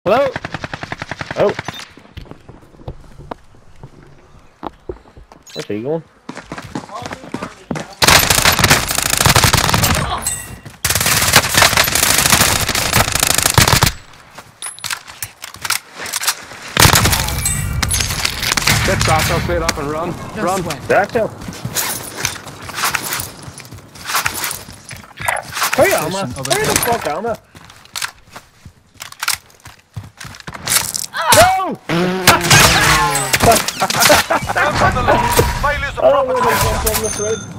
Hello? Oh. Where's he going? Get Draco straight up and run. No Run. sweat. Draco. Where am I? Over Where there. the fuck am I? No! Down from the left. Failures are Oh, where profit. they jumped on the thread.